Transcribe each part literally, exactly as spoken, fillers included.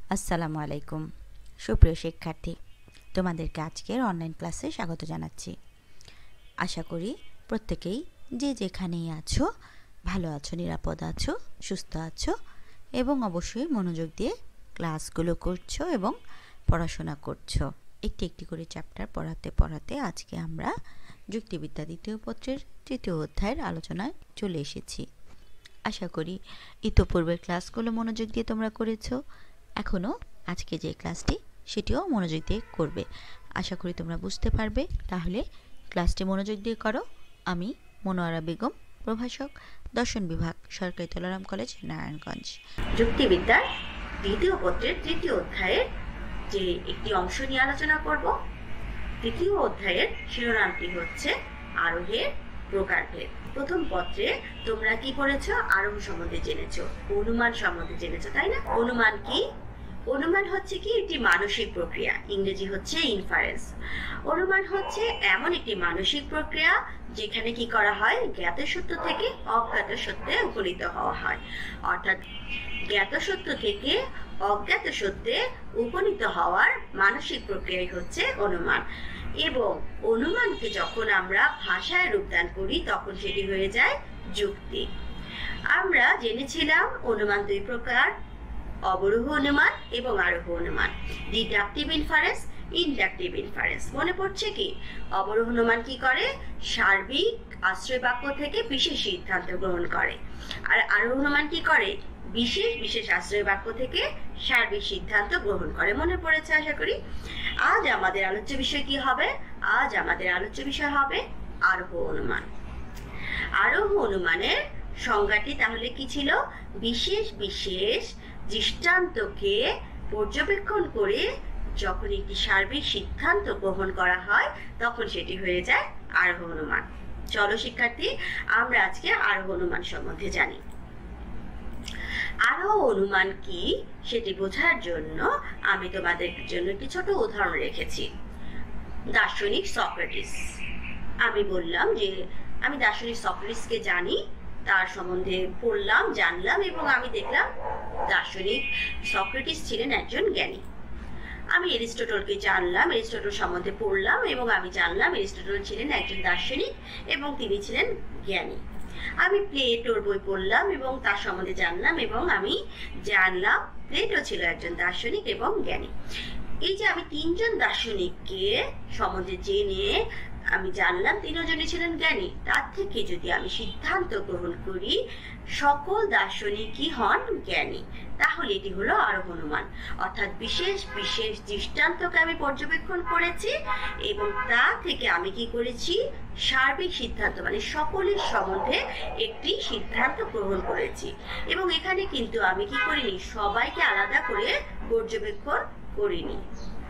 আসসালামু আলাইকুম সুপ্রিয় শিক্ষার্থী, তোমাদেরকে আজকের অনলাইন ক্লাসে স্বাগত জানাচ্ছি। আশা করি প্রত্যেকেই যে যেখানেই আছো ভালো আছো, নিরাপদ আছো, সুস্থ আছো এবং অবশ্যই মনোযোগ দিয়ে ক্লাসগুলো করছো এবং পড়াশোনা করছো। একটি একটি করে চ্যাপ্টার পড়াতে পড়াতে আজকে আমরা যুক্তিবিদ্যা দ্বিতীয় পত্রের তৃতীয় অধ্যায়ের আলোচনায় চলে এসেছি। আশা করি ইতোপূর্বের ক্লাসগুলো মনোযোগ দিয়ে তোমরা করেছো। এখনও আজকে যে ক্লাসটি সেটিও মনোযোগ দিয়ে করবে। আশা করি তোমরা বুঝতে পারবে। তাহলে ক্লাসটি মনোযোগ দিয়ে করো। আমি মনোয়ারা বেগম, প্রভাষক, দর্শন বিভাগ, সরকারি তোলারাম কলেজ, নারায়ণগঞ্জ। যুক্তিবিদ্যার দ্বিতীয় পত্রের তৃতীয় অধ্যায়ের যে একটি অংশ নিয়ে আলোচনা করব। তৃতীয় অধ্যায়ের শিরোনামটি হচ্ছে আরোহের প্রকারভেদ। প্রথম পত্রে তোমরা কি পড়েছো? আরোহ সম্বন্ধে জেনেছো, অনুমান সম্বন্ধে জেনেছো, তাই না? অনুমান কি? অনুমান হচ্ছে কি একটি মানসিক প্রক্রিয়া, ইংরেজি হচ্ছে ইনফারেন্স। অনুমান হচ্ছে এমন একটি মানসিক প্রক্রিয়া যেখানে কি করা হয়, জ্ঞাত সত্য থেকে অজ্ঞাত সত্যে উপনীত হওয়া হয়। অর্থাৎ জ্ঞাত সত্য থেকে অজ্ঞাত সত্যে উপনীত হওয়ার মানসিক প্রক্রিয়াই হচ্ছে অনুমান। এবং অনুমানকে যখন আমরা ভাষায় রূপদান করি তখন সেটি হয়ে যায় যুক্তি। আমরা জেনেছিলাম অনুমান দুই প্রকার, অবরোহ অনুমান এবং আরোহ অনুমান। Deductive inference, inductive inference. মনে পড়ছে কি? অবরোহ অনুমান কি করে? সার্বিক আশ্রয় বাক্য থেকে বিশেষ সিদ্ধান্ত গ্রহণ করে। আর আরোহ অনুমান কি করে? বিশেষ বিশেষ আশ্রয় বাক্য থেকে সার্বিক সিদ্ধান্ত গ্রহণ করে। মনে পড়েছে আশা করি। আজ আমাদের আলোচ্য বিষয় কি হবে? আজ আমাদের আলোচ্য বিষয় হবে আরোহ অনুমান। আরোহ অনুমানের সংজ্ঞাটি তাহলে কি ছিল? বিশেষ বিশেষ দৃষ্টান্তকে পর্যবেক্ষণ করে যখন একটি সার্বিক সিদ্ধান্ত গ্রহণ করা হয় তখন সেটি হয়ে যায় আরোহ অনুমান। চলো শিক্ষার্থী, আমরা আজকে আরোহ অনুমান সম্বন্ধে জানি। আরোহ অনুমান কি সেটি বোঝার জন্য আমি তোমাদের জন্য একটি ছোট উদাহরণ রেখেছি। দার্শনিক সক্রেটিস। আমি বললাম যে আমি দার্শনিক সক্রেটিসকে জানি, তার সম্বন্ধে পড়লাম, জানলাম এবং আমি দেখলাম দার্শনিক সক্রেটিস ছিলেন একজন জ্ঞানী। আমি এরিস্টটলকে জানলাম, এরিস্টটল সম্বন্ধে পড়লাম এবং আমি জানলাম এরিস্টটল ছিলেন একজন দার্শনিক এবং তিনি ছিলেন জ্ঞানী। আমি প্লেটোর বই পড়লাম এবং তার সম্বন্ধে জানলাম এবং আমি জানলাম প্লেটো ছিল একজন দার্শনিক এবং জ্ঞানী। এই যে আমি তিনজন দার্শনিককে সম্বন্ধে জেনে আমি জানলাম তিনজনই ছিলেন জ্ঞানী, তার থেকে যদি আমি সিদ্ধান্ত গ্রহণ করি সকল দার্শনিকই হন জ্ঞানী, তাহলে এটি হলো আরোহ অনুমান। অর্থাৎ বিশেষ বিশেষ দৃষ্টান্তকে আমি পর্যবেক্ষণ করেছি এবং তা থেকে আমি কি করেছি, সার্বিক সিদ্ধান্ত মানে সকলের সম্বন্ধে একটি সিদ্ধান্ত গ্রহণ করেছি। এবং এখানে কিন্তু আমি কি করিনি, সবাইকে আলাদা করে পর্যবেক্ষণ করিনি।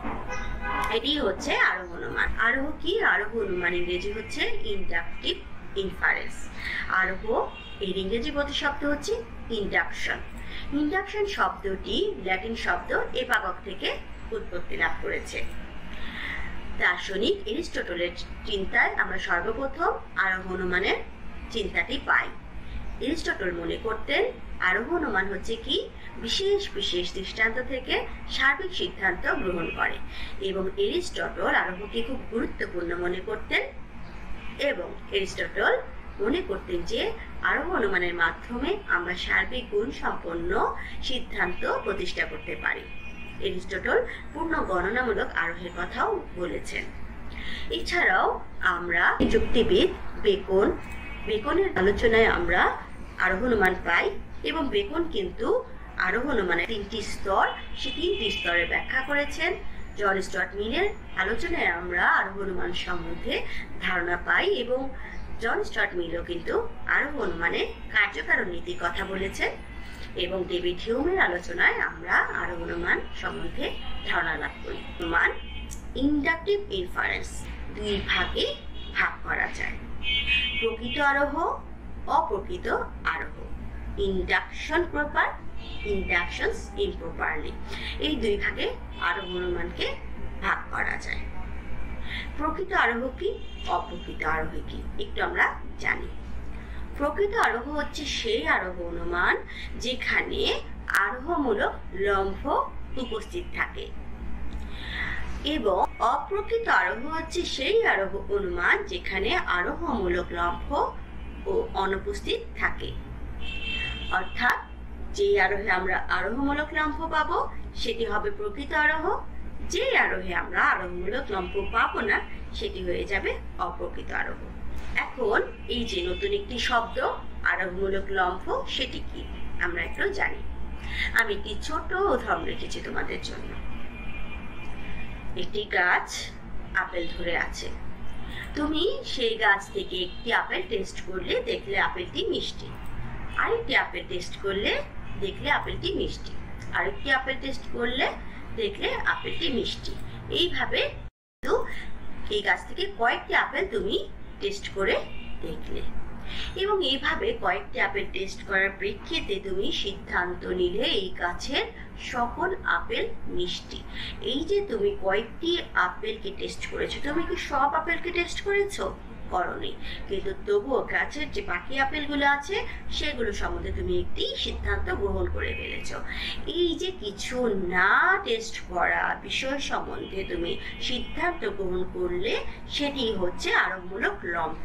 এটি হচ্ছে আরোহ অনুমান। আরোহ কি? আরোহ অনুমান ইংরেজি হচ্ছে ইনডাকটিভ ইনফারেন্স। আরোহ এর ইংরেজি প্রতিশব্দ হচ্ছে ইন্ডাকশন। ইন্ডাকশন শব্দটি ল্যাটিন শব্দ এপাগক থেকে উৎপত্তি লাভ করেছে। দার্শনিক এরিস্টটলের চিন্তায় আমরা সর্বপ্রথম আরোহ অনুমানের চিন্তাটি পাই। এরিস্টটল মনে করতেন আরোহ অনুমান হচ্ছে কি, বিশেষ বিশেষ দৃষ্টান্ত থেকে সার্বিক সিদ্ধান্ত গ্রহণ করে এবং এরিস্টটল আরোহকে খুব গুরুত্বপূর্ণ মনে করতেন এবং এরিস্টটল মনে করতেন যে আরোহ অনুমানের মাধ্যমে আমরা সার্বিক গুণ সম্পন্ন সিদ্ধান্ত প্রতিষ্ঠা করতে পারি। এরিস্টটল পূর্ণ গণনামূলক আরোহের কথাও বলেছেন। এছাড়াও আমরা যুক্তিবিদ বেকন বেকনের আলোচনায় আমরা আরোহ অনুমান পাই এবং বেকন কিন্তু আরোহ অনুমানের তিনটি স্তর, সে তিনটি স্তরে ব্যাখ্যা করেছেন। জন স্টুয়ার্ট মিলের আলোচনায় আমরা আরোহ অনুমান সম্বন্ধে ধারণা পাই এবং জন স্টুয়ার্ট মিলও কিন্তু আরোহ অনুমানের কার্যকারণ নীতির কথা বলেছেন এবং ডেভিড হিউমের আলোচনায় আমরা আরোহ অনুমান সম্বন্ধে ধারণা লাভ করি। অনুমান ইনডাকটিভ ইনফারেন্স দুই ভাগে ভাগ করা যায়, প্রকৃত আরোহ, অপ্রকৃত আরোহ। ইন্ডাকশন প্রপার, ইন্ডাকশনস ইমপ্রপারলি, এই দুই ভাগে আরোহ অনুমানকে ভাগ করা যায়। প্রকৃত আরোহ কি, অপ্রকৃত আরোহ কি একটু আমরা জানি। প্রকৃত আরোহ হচ্ছে সেই আরোহ অনুমান যেখানে আরোহমূলক লম্ব উপস্থিত থাকে। এবং অপ্রকৃত আরোহ হচ্ছে সেই আরোহ অনুমান যেখানে আরোহমূলক লম্ফ ও অনুপস্থিত থাকে। অর্থাৎ যে আরোহে আমরা আরোহমূলক লম্ফ পাবো সেটি হবে প্রকৃত আরোহ, যে আরোহে আমরা আরোহমূলক লম্ফ পাবো না সেটি হয়ে যাবে অপ্রকৃত আরোহ। এখন এই যে নতুন একটি শব্দ আরোহমূলক লম্ফ, সেটি কি আমরা একটু জানি। আমি একটি ছোট উদাহরণ রেখেছি তোমাদের জন্য। একটি গাছ আপেল ধরে আছে, তুমি সেই গাছ থেকে একটি আপেল টেস্ট করলে দেখলে আপেলটি মিষ্টি, আরেকটি আপেল টেস্ট করলে দেখলে আপেলটি মিষ্টি, আরেকটি আপেল টেস্ট করলে দেখলে আপেলটি মিষ্টি। এইভাবে এই গাছ থেকে কয়েকটি আপেল তুমি টেস্ট করে দেখলে, এবং এইভাবে কয়েকটি আপেল টেস্ট করার প্রেক্ষিতে তুমি সিদ্ধান্ত নিলে এই গাছের সকল আপেল মিষ্টি। এই যে তুমি কয়েকটি আপেলকে টেস্ট করেছো, তুমি কি সব আপেলকে টেস্ট করেছো? করনি, কিন্তু তবুও গাছের যে বাকি আপেলগুলো আছে সেগুলো সম্বন্ধে তুমি একটি সিদ্ধান্ত গ্রহণ করে ফেলেছো। এই যে কিছু না টেস্ট করা বিষয় সম্বন্ধে তুমি সিদ্ধান্ত গ্রহণ করলে সেটি হচ্ছে আরোহমূলক লম্ফ।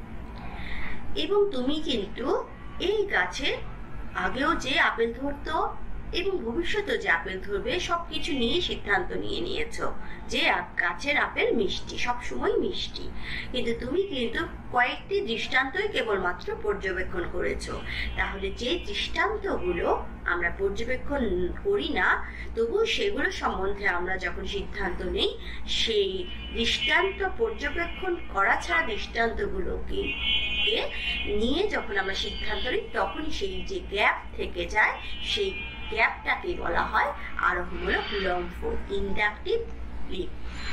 এবং তুমি কিন্তু এই গাছে আগেও যে আপেল ধরতো এবং ভবিষ্যতে যে আপেল ধরবে সবকিছু নিয়ে সিদ্ধান্ত নিয়ে নিয়েছো যে গাছের আপেল মিষ্টি, সবসময় মিষ্টি। কিন্তু তুমি কিন্তু কয়েকটি দৃষ্টান্তই কেবলমাত্র পর্যবেক্ষণ করেছো। তাহলে যে দৃষ্টান্তগুলো আমরা পর্যবেক্ষণ করি না তবু সেগুলো সম্বন্ধে আমরা যখন সিদ্ধান্ত নেই, সেই দৃষ্টান্ত পর্যবেক্ষণ করা ছাড়া দৃষ্টান্তগুলোকে নিয়ে যখন আমরা সিদ্ধান্ত নিই তখনই সেই যে গ্যাপ থেকে যায় সেই গ্যাপটাকে বলা হয় আরোহমূলক লম্ফ, ইন্ডাকটিভ লিপ।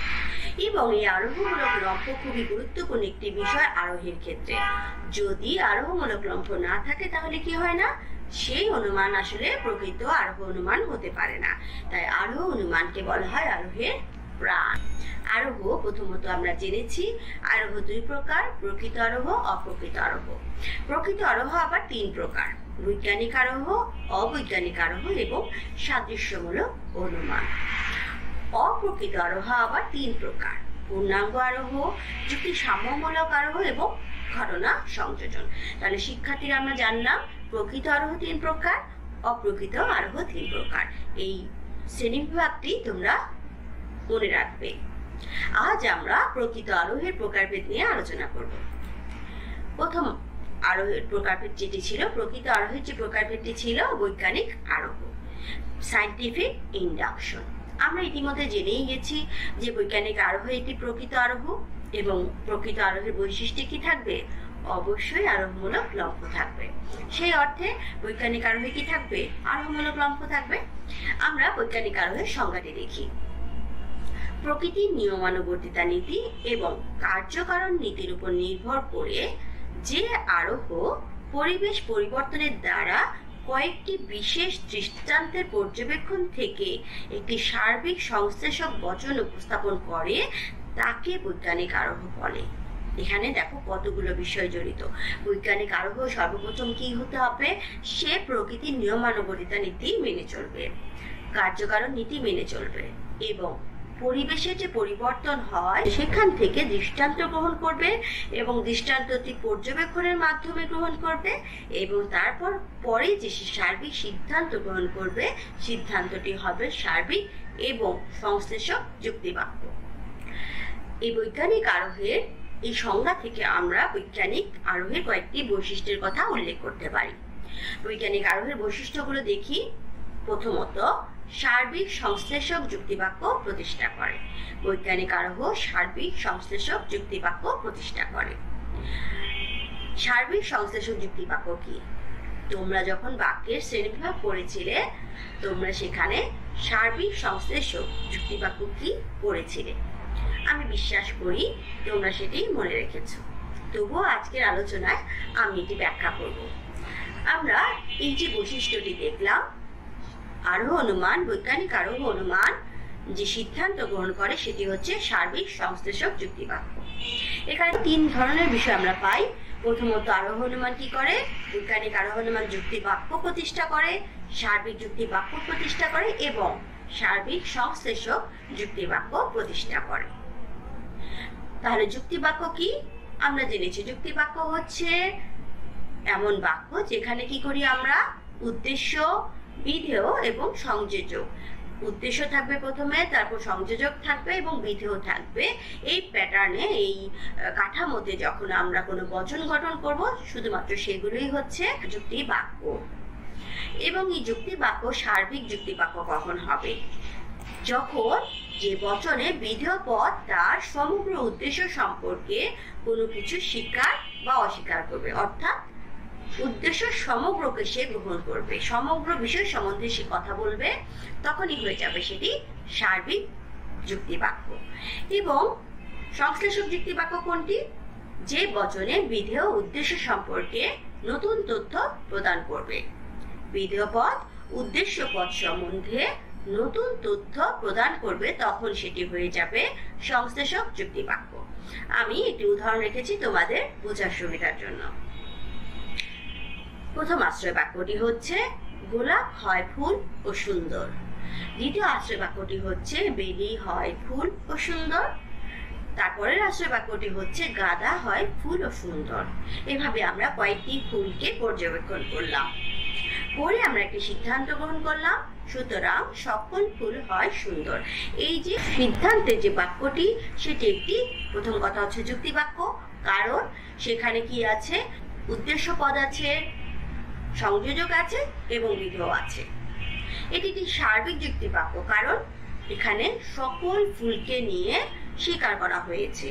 এবং এই আরোহমূলক লম্ফ খুবই গুরুত্বপূর্ণ একটি বিষয় আরোহের ক্ষেত্রে। যদি আরোহমূলক লম্ফ না থাকে তাহলে কি হয় না, সেই অনুমান আসলে প্রকৃত আরোহ অনুমান হতে পারে না। তাই আরোহ অনুমানকে বলা হয় আরোহের প্রাণ। আরোহ প্রথমত আমরা জেনেছি আরোহ দুই প্রকার, প্রকৃত আরোহ, অপ্রকৃত আরোহ। প্রকৃত আরোহ আবার তিন প্রকার, বৈজ্ঞানিক আরোহ, অবৈজ্ঞানিক আরোহ এবং সাদৃশ্যমূলক অনুমান। অপ্রকৃত আরোহ আবার তিন প্রকার, পূর্ণাঙ্গ আরোহ, যুক্তি সাম্যমূলক আরোহ এবং ঘটনা সংযোজন। তাহলে শিক্ষার্থীরা আমরা জানলাম প্রকৃত আরোহ তিন প্রকার, অপ্রকৃত আরোহ তিন প্রকার। এই শ্রেণীবিভাগটি তোমরা মনে রাখবে। আজ আমরা প্রকৃত আরোহের প্রকারভেদ নিয়ে আলোচনা করব। প্রথম আরোহের প্রকারভেদ যেটি ছিল, প্রকৃত আরোহের যে প্রকারভেদটি ছিল বৈজ্ঞানিক আরোহ, সায়েন্টিফিক ইন্ডাকশন। আমরা ইতিমধ্যে জেনেই গেছি যে বৈজ্ঞানিক আরোহ একটি প্রকৃত আরোহ, এবং প্রকৃত আরোহের বৈশিষ্ট্য কি থাকবে, অবশ্যই আরোহমূলক লম্ফ থাকবে। সেই অর্থে বৈজ্ঞানিক আরোহে কি থাকবে, আরোহমূলক লম্ফ থাকবে। আমরা বৈজ্ঞানিক আরোহের সংজ্ঞাটি দেখি। প্রকৃতির নিয়মানুবর্তিতা নীতি এবং কার্যকারণ নীতির উপর নির্ভর করে যে আরোহ পরিবেশ পরিবর্তনের দ্বারা কয়েকটি বিশেষ দৃষ্টান্তের পর্যবেক্ষণ থেকে একটি সার্বিক সংশ্লেষক বচন উপস্থাপন করে তাকে বৈজ্ঞানিক আরোহ বলে। এখানে দেখো কতগুলো বিষয় জড়িত। বৈজ্ঞানিক আরোহ সর্বপ্রথম কি হতে হবে, সে প্রকৃতির নিয়মানুবর্তিতা নীতি মেনে চলবে, কার্যকারণ নীতি মেনে চলবে, এবং পরিবেশে যে পরিবর্তন হয় সেখান থেকে দৃষ্টান্ত গ্রহণ করবে এবং দৃষ্টান্তটি পর্যবেক্ষণের মাধ্যমে গ্রহণ করবে, এবং তারপর পরে যে সার্বিক সিদ্ধান্ত গ্রহণ করবে সিদ্ধান্তটি হবে সার্বিক এবং সংশ্লেষক যুক্তিবাক্য। এই বৈজ্ঞানিক আরোহের এই সংজ্ঞা থেকে আমরা বৈজ্ঞানিক আরোহের কয়েকটি বৈশিষ্ট্যের কথা উল্লেখ করতে পারি। বৈজ্ঞানিক আরোহের বৈশিষ্ট্যগুলো দেখি। প্রথমত, সার্বিক সংশ্লেষক যুক্তিবাক্য প্রতিষ্ঠা করে। বৈজ্ঞানিক আরোহ সার্বিক সংশ্লেষক যুক্তিবাক্য প্রতিষ্ঠা করে। সার্বিক সংশ্লেষক যুক্তিবাক্য কি? তোমরা যখন বাক্যের শ্রেণীবিভাগ পড়েছিলে তোমরা সেখানে সার্বিক সংশ্লেষক যুক্তিবাক্য কি পড়েছিলে। আমি বিশ্বাস করি তোমরা সেটি মনে রেখেছ। তবুও আজকের আলোচনায় আমি এটি ব্যাখ্যা করব। আমরা এই যে বৈশিষ্ট্যটি দেখলাম, আরোহ অনুমান, বৈজ্ঞানিক আরোহ অনুমান যে সিদ্ধান্ত গ্রহণ করে সেটি হচ্ছে সার্বিক সংশ্লেষক যুক্তিবাক্য। এখানে তিন ধরনের বিষয় আমরা পাই। প্রথমত, আরোহ অনুমান কি করে? বৈজ্ঞানিক আরোহ অনুমান যুক্তিবাক্য প্রতিষ্ঠা করে, সার্বিক যুক্তিবাক্য প্রতিষ্ঠা করে এবং সার্বিক সংশ্লেষক যুক্তিবাক্য প্রতিষ্ঠা করে। তাহলে যুক্তিবাক্য কি? আমরা জেনেছি যুক্তিবাক্য হচ্ছে এমন বাক্য যেখানে কি করি আমরা উদ্দেশ্য, বিধেয় এবং সংযোজক, উদ্দেশ্য থাকবে প্রথমে, তারপর সংযোজক থাকবে এবং বিধেয় থাকবে। এই প্যাটার্নে, এই কাঠামোতে যখন আমরা কোনো বচন গঠন করব, শুধুমাত্র সেগুলোই হচ্ছে যুক্তিবাক্য। এবং এই যুক্তিবাক্য সার্বিক যুক্তিবাক্য কখন হবে? যখন যে বচনে বিধেয় পদ তার সমগ্র উদ্দেশ্য সম্পর্কে কোনো কিছু স্বীকার বা অস্বীকার করবে, অর্থাৎ উদ্দেশ্য সমগ্রকে সে গ্রহণ করবে, সমগ্র বিষয় সম্বন্ধে সে কথা বলবে, তখনই হয়ে যাবে সেটি সার্বিক যুক্তিবাক্য। এবং সংশ্লেষক যুক্তিবাক্য কোনটি? যে বচনে বিধেয় উদ্দেশ্য সম্পর্কে নতুন তথ্য প্রদান করবে। বিধেয় পদ উদ্দেশ্য পদ সম্বন্ধে নতুন তথ্য প্রদান করবে, তখন সেটি হয়ে যাবে সংশ্লেষক যুক্তিবাক্য। আমি একটি উদাহরণ রেখেছি তোমাদের বোঝার সুবিধার জন্য। প্রথম আশ্রয় বাক্যটি হচ্ছে গোলাপ হয় ফুল ও সুন্দর। দ্বিতীয় আশ্রয় বাক্যটি হচ্ছে বেলি হয় ফুল ও সুন্দর। তারপরের আশ্রয় বাক্যটি হচ্ছে গাঁদা হয় ফুল ও সুন্দর। এভাবে আমরা কয়েকটি ফুলকে পর্যবেক্ষণ করলাম, করে আমরা একটি সিদ্ধান্ত গ্রহণ করলাম, সুতরাং সকল ফুল হয় সুন্দর। এই যে সিদ্ধান্তের যে বাক্যটি, সেটি একটি, প্রথম কথা হচ্ছে যুক্তি বাক্য, কারণ সেখানে কি আছে? উদ্দেশ্য পদ আছে, সংযোজক আছে এবং বিধেয় আছে। এটি একটি সার্বিক যুক্তি বাক্য, কারণ এখানে সকল ফুলকে নিয়ে স্বীকার করা হয়েছে।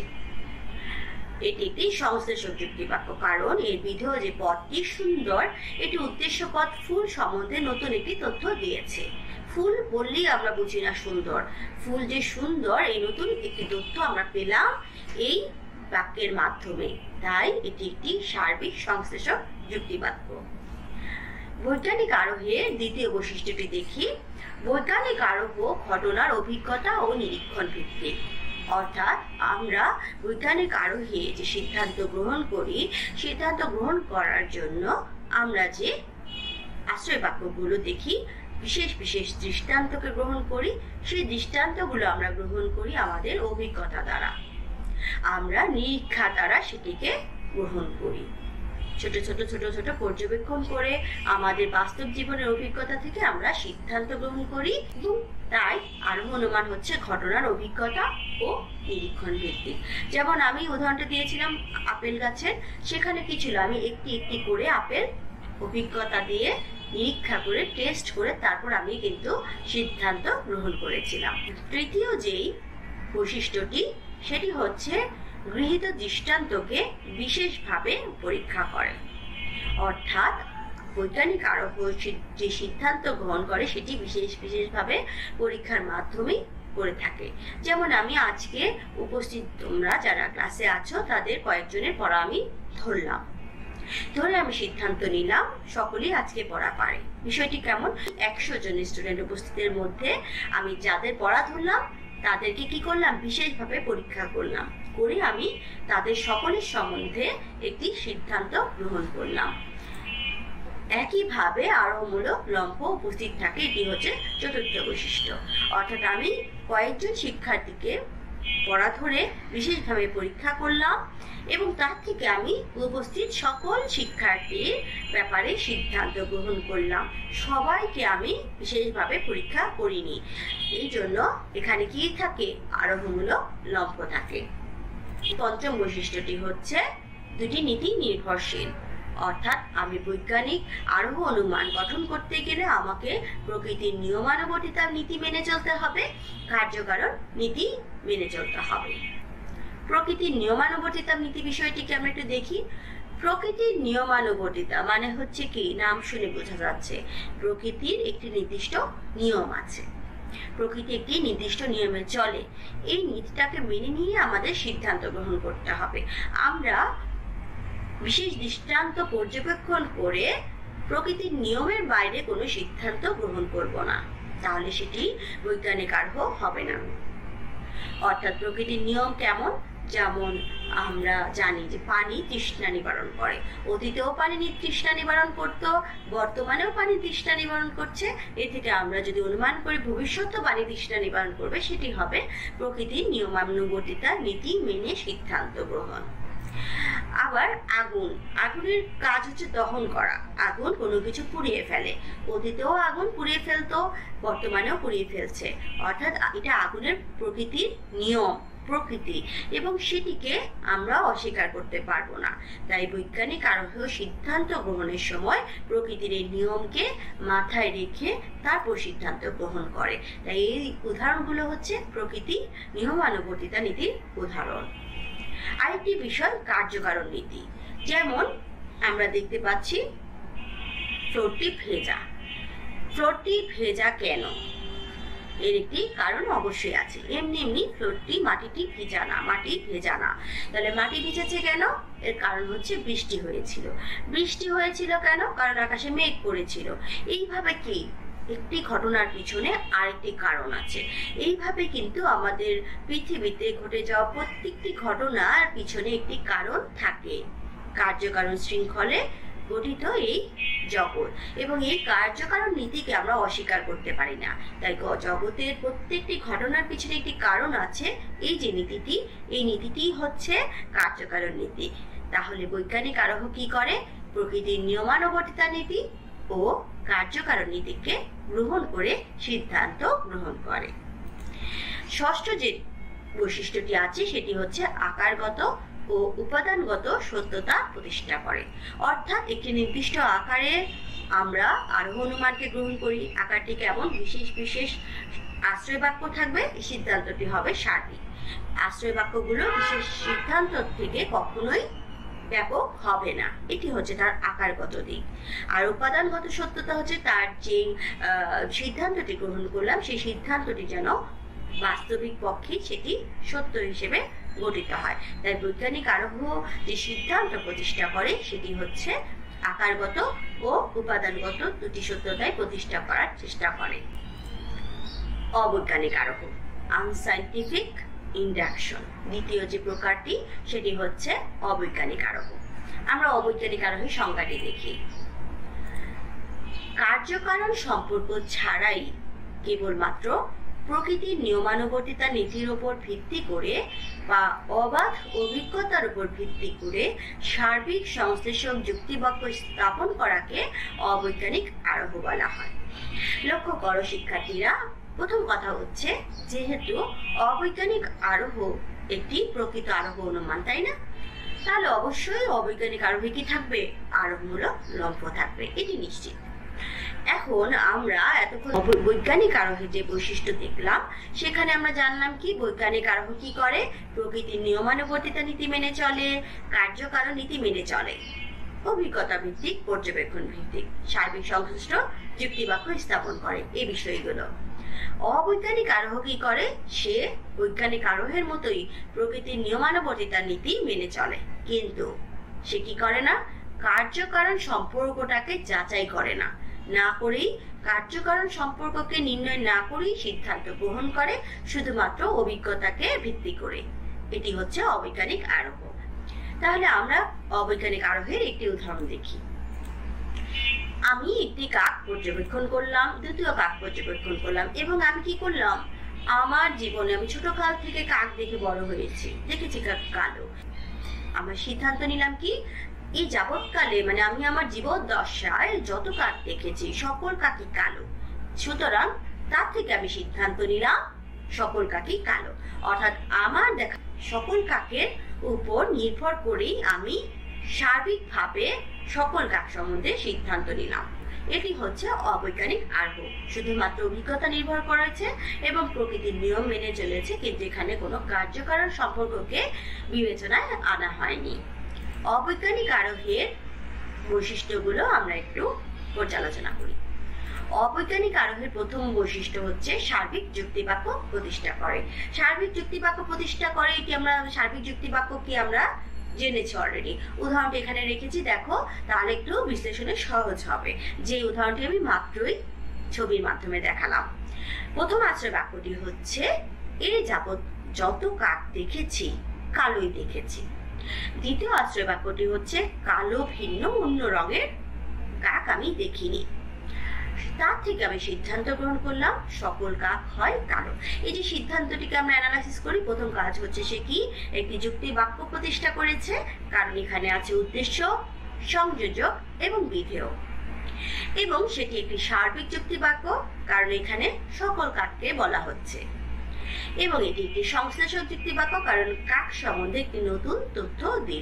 এটি একটি সংশ্লেষক যুক্তি বাক্য, কারণ এর বিধেয় যে পদটি সুন্দর, এটি উদ্দেশ্য পদ ফুল সম্বন্ধে নতুন একটি তথ্য দিয়েছে। ফুল বললেই আমরা বুঝি না সুন্দর, ফুল যে সুন্দর এই নতুন একটি তথ্য আমরা পেলাম এই বাক্যের মাধ্যমে, তাই এটি একটি সার্বিক সংশ্লেষক যুক্তি বাক্য। বৈজ্ঞানিক আরোহের দ্বিতীয় বৈশিষ্ট্যটি দেখি। বৈজ্ঞানিক আরোহ ঘটনার অভিজ্ঞতা ও নিরীক্ষণ ভিত্তিক, অর্থাৎ আমরা বৈজ্ঞানিক আরোহে যে সিদ্ধান্ত গ্রহণ করি, সিদ্ধান্ত গ্রহণ করার জন্য আমরা যে আশ্রয় বাক্যগুলো দেখি, বিশেষ বিশেষ দৃষ্টান্তকে গ্রহণ করি। সেই দৃষ্টান্তগুলো আমরা গ্রহণ করি আমাদের অভিজ্ঞতা দ্বারা, আমরা নিরীক্ষা দ্বারা সেটিকে গ্রহণ করি। ছোট ছোট ছোট ছোট পর্যবেক্ষণ করে আমাদের বাস্তব জীবনের অভিজ্ঞতা থেকে আমরা সিদ্ধান্ত গ্রহণ করি, এবং তাই আরোহ অনুমান হচ্ছে ঘটনার অভিজ্ঞতা ও নিরীক্ষণ ভিত্তিক। যেমন আমি উদাহরণটা দিয়েছিলাম আপেল গাছের, সেখানে কি ছিল? আমি একটি একটি করে আপেল অভিজ্ঞতা দিয়ে নিরীক্ষা করে টেস্ট করে তারপর আমি কিন্তু সিদ্ধান্ত গ্রহণ করেছিলাম। তৃতীয় যেই বৈশিষ্ট্যটি, সেটি হচ্ছে গৃহীত দৃষ্টান্তকে বিশেষভাবে পরীক্ষা করে, অর্থাৎ বৈজ্ঞানিক আরোহ যে সিদ্ধান্ত গ্রহণ করে সেটি বিশেষ বিশেষভাবে পরীক্ষার মাধ্যমে করে থাকে। যেমন আমি আজকে উপস্থিত তোমরা যারা ক্লাসে আছো তাদের কয়েকজনের পড়া আমি ধরলাম, ধরে আমি সিদ্ধান্ত নিলাম সকলেই আজকে পড়া পারে। বিষয়টি কেমন? একশো জন স্টুডেন্ট উপস্থিতের মধ্যে আমি যাদের পড়া ধরলাম তাদেরকে কি করলাম? বিশেষভাবে পরীক্ষা করলাম, করে আমি তাদের সকলের সম্বন্ধে একটি সিদ্ধান্ত গ্রহণ করলাম। একইভাবে আরোহমূলক লম্ব উপস্থিত থাকে, এটি হচ্ছে চতুর্থ বৈশিষ্ট্য। অর্থাৎ আমি কয়েকজন শিক্ষার্থীকে পড়া ধরে বিশেষভাবে পরীক্ষা করলাম এবং তার থেকে আমি উপস্থিত সকল শিক্ষার্থীর ব্যাপারে সিদ্ধান্ত গ্রহণ করলাম। সবাইকে আমি বিশেষভাবে পরীক্ষা করিনি, এই জন্য এখানে কি থাকে? আরোহমূলক লম্ব থাকে। পঞ্চম বৈশিষ্ট্যটি হচ্ছে দুটি নীতি নির্ভরশীল, অর্থাৎ আমি বৈজ্ঞানিক আরোহ অনুমান গঠন করতে গেলে আমাকে প্রকৃতির নিয়মানুবর্তিতার নীতি মেনে চলতে হবে, কার্যকারণ নীতি মেনে চলতে হবে। প্রকৃতির নিয়মানুবর্তিতার নীতি বিষয়টিকে আমরা একটু দেখি। প্রকৃতির নিয়মানুবর্তিতা মানে হচ্ছে কি? নাম শুনে বোঝা যাচ্ছে প্রকৃতির একটি নির্দিষ্ট নিয়ম আছে, প্রকৃতি একটি নির্দিষ্ট নিয়মে চলে, এই নীতিটাকে মেনে নিয়ে আমাদের সিদ্ধান্ত গ্রহণ করতে হবে। আমরা বিশেষ দৃষ্টান্ত পর্যবেক্ষণ করে প্রকৃতির নিয়মের বাইরে কোনো সিদ্ধান্ত গ্রহণ করব না, তাহলে সেটি বৈজ্ঞানিক আরোহ হবে না। অর্থাৎ প্রকৃতির নিয়ম কেমন? যেমন আমরা জানি যে পানি তৃষ্ণা নিবারণ করে, অতীতেও পানি তৃষ্ণা নিবারণ করত, বর্তমানেও পানি তৃষ্ণা নিবারণ করছে। এ থেকে আমরা যদি অনুমান করি ভবিষ্যতেও পানি তৃষ্ণা নিবারণ করবে, সেটি হবে প্রকৃতির নিয়মানুবর্তিতা নীতি মেনে সিদ্ধান্ত গ্রহণ। আবার আগুন, আগুনের কাজ হচ্ছে দহন করা। আগুন কোনো কিছু পুড়িয়ে ফেলে, অতীতেও আগুন পুড়িয়ে ফেলতো, বর্তমানেও পুড়িয়ে ফেলছে, অর্থাৎ এটা আগুনের প্রকৃতির নিয়ম, প্রকৃতি, এবং সেটিকে আমরা অস্বীকার করতে পারবো না। তাই বৈজ্ঞানিক আরোহী সিদ্ধান্ত গ্রহণের সময় প্রকৃতির এই নিয়মকে মাথায় রেখে তারপর সিদ্ধান্ত গ্রহণ করে। তাই এই উদাহরণগুলো হচ্ছে প্রকৃতির নিয়মানুবর্তিতা নীতির উদাহরণ। আরেকটি বিষয় কার্যকারণ নীতি। যেমন আমরা দেখতে পাচ্ছি ফ্লোরটি ভেজা। ফ্লোরটি ভেজা কেন? এর একটি কারণ অবশ্যই আছে। এমনি এমনি ফ্লোরটি মাটিটি ভিজা না, মাটি ভেজা না। তাহলে মাটি ভিজেছে কেন? এর কারণ হচ্ছে বৃষ্টি হয়েছিল। বৃষ্টি হয়েছিল কেন? কারণ আকাশে মেঘ পড়েছিল। এইভাবে কি একটি ঘটনার পিছনে আরেকটি কারণ আছে। এইভাবে কিন্তু আমাদের পৃথিবীতে ঘটে যাওয়া প্রত্যেকটি ঘটনার পিছনে একটি কারণ থাকে। কার্যকারণ শৃঙ্খলে গঠিত এই জগৎ, এবং এই কার্যকারণ নীতিকে আমরা অস্বীকার করতে পারি না। তাই জগতের প্রত্যেকটি ঘটনার পিছনে একটি কারণ আছে। এই যে নীতিটি, এই নীতিটি হচ্ছে কার্যকারণ নীতি। তাহলে বৈজ্ঞানিক আরোহ কি করে? প্রকৃতির নিয়মানুবর্তিতা নীতি ও কার্যকারণ নীতিকে গ্রহণ করে সিদ্ধান্ত গ্রহণ করে। ষষ্ঠ যে বৈশিষ্ট্যটি আছে সেটি হচ্ছে আকারগত ও উপাদানগত সত্যতা প্রতিষ্ঠা করে। অর্থাৎ একটি নির্দিষ্ট আকারে আমরা আরোহ অনুমানকে গ্রহণ করি। আকারটি কেমন? বিশেষ বিশেষ আশ্রয় বাক্য থাকবে। এই সিদ্ধান্তটি হবে সার্বিক। আশ্রয় বাক্যগুলো বিশেষ সিদ্ধান্ত থেকে কখনোই ব্যাপক হবে না। এটি হচ্ছে তার আকারগত দিক। আর উপাদানগত সত্যতা হচ্ছে তার যে সিদ্ধান্তটি গ্রহণ করলাম সেই সিদ্ধান্তটি যেন বাস্তবিক পক্ষে সেটি সত্য হিসেবে গঠিত হয়। তাই বৈজ্ঞানিক আরোহ যে সিদ্ধান্ত প্রতিষ্ঠা করে সেটি হচ্ছে আকারগত ও উপাদানগত দুটি সত্যতায় প্রতিষ্ঠা করার চেষ্টা করে। অবৈজ্ঞানিক আরোহ, আনসাইন্টিফিক ইন্ডাকশন, দ্বিতীয় যে প্রকারটি সেটি হচ্ছে অবৈজ্ঞানিক আরোহ। আমরা অবৈজ্ঞানিক আরোহের সংজ্ঞাটি দেখি। কার্যকারণ সম্পর্ক ছাড়াই কেবলমাত্র প্রকৃতির নিয়মানুবর্তিতা নীতির উপর ভিত্তি করে বা অবাধ অভিজ্ঞতার উপর ভিত্তি করে সার্বিক সংশ্লেষক যুক্তিবাক্য স্থাপন করাকে অবৈজ্ঞানিক আরোহ বলা হয়। লক্ষ্য করো শিক্ষার্থীরা, প্রথম কথা হচ্ছে যেহেতু অবৈজ্ঞানিক আরোহ একটি প্রকৃত আরোহ অনুমান, তাই না? তাহলে অবশ্যই অবৈজ্ঞানিক আরোহে কি থাকবে? আরোহমূলক লম্ফ থাকবে, এটি নিশ্চিত। এখন আমরা এতক্ষণ বৈজ্ঞানিক আরোহের যে বৈশিষ্ট্য দেখলাম, সেখানে আমরা জানলাম কি বৈজ্ঞানিক আরোহ কি করে? প্রকৃতির নিয়মানুবর্তিতা নীতি মেনে চলে, কার্যকারণ নীতি মেনে চলে, অভিজ্ঞতা ভিত্তিক, পর্যবেক্ষণ ভিত্তিক, সার্বিক সংশ্লিষ্ট যুক্তিবাক্য স্থাপন করে, এই বিষয়গুলো। অবৈজ্ঞানিক আরোহ কি করে? সে বৈজ্ঞানিক আরোহের মতোই প্রকৃতির নিয়মানুবর্তিতা নীতি মেনে চলে, কিন্তু সে কি করে না? কার্যকারণ সম্পর্কটাকে যাচাই করে না, না করেই কার্যকারণ সম্পর্ককে নির্ণয় না করেই সিদ্ধান্ত গ্রহণ করে শুধুমাত্র অভিজ্ঞতাকে ভিত্তি করে। এটি হচ্ছে অবৈজ্ঞানিক আরোহ। তাহলে আমরা অবৈজ্ঞানিক আরোহের একটি উদাহরণ দেখি। আমি একটি কাক পর্যবেক্ষণ করলাম, দ্বিতীয় কাক পর্যবেক্ষণ করলাম, এবং আমি কি করলাম? আমার জীবনে আমি ছোট কাল থেকে কাক দেখে বড় হয়েছি, দেখেছি কাক কালো। আমার সিদ্ধান্ত নিলাম কি এই যাবৎকালে, মানে আমি আমার জীবন দশায় যত কাক দেখেছি সকল কাকই কালো, সুতরাং তার থেকে আমি সিদ্ধান্ত নিলাম সকল কাকই কালো। অর্থাৎ আমার দেখা সকল কাকের উপর নির্ভর করেই আমি সার্বিকভাবে সকল কাক সম্বন্ধে সিদ্ধান্ত নিলাম। এটি হচ্ছে অবৈজ্ঞানিক আরোহ, শুধুমাত্র অভিজ্ঞতা নির্ভর করেছে এবং প্রকৃতির নিয়ম মেনে চলেছে, কিন্তু এখানে কোনো কার্যকারণ সম্পর্ককে বিবেচনায় আনা হয়নি। অবৈজ্ঞানিক আরোহের বৈশিষ্ট্যগুলো আমরা একটু পর্যালোচনা করি। অবৈজ্ঞানিক আরোহের প্রথম বৈশিষ্ট্য হচ্ছে সার্বিক যুক্তিবাক্য প্রতিষ্ঠা করে। সার্বিক যুক্তিবাক্য প্রতিষ্ঠা করে, এটি আমরা সার্বিক যুক্তিবাক্য কি আমরা জেনেছি অলরেডি। উদাহরণটি এখানে রেখেছি, দেখো, তাহলে একটু বিশ্লেষণে সহজ হবে। যে উদাহরণটি আমি মাত্রই ছবির মাধ্যমে দেখালাম। প্রথম আশ্রয় বাক্যটি হচ্ছে, এর যাবৎ যত কাক দেখেছি কালোই দেখেছি। দ্বিতীয় আশ্রয় বাক্যটি হচ্ছে কালো ভিন্ন অন্য রঙের কাক আমি দেখিনি। তার থেকে আমি সিদ্ধান্ত গ্রহণ করলাম সকল কাক হয় কালো। এই যে সিদ্ধান্তটিকে আমরা অ্যানালাইসিস করি, প্রথম কাজ হচ্ছে সে কি একটি যুক্তি বাক্য প্রতিষ্ঠা করেছে, কারণ এখানে আছে উদ্দেশ্য, সংযোজক এবং বিধেয়, এবং সেটি একটি সার্বিক যুক্তি বাক্য, কারণ এখানে সকল কাককে বলা হচ্ছে, এবং এটি একটি সংশ্লেষক যুক্তি বাক্য, কারণ কাক সম্বন্ধে একটি নতুন তথ্য দিল।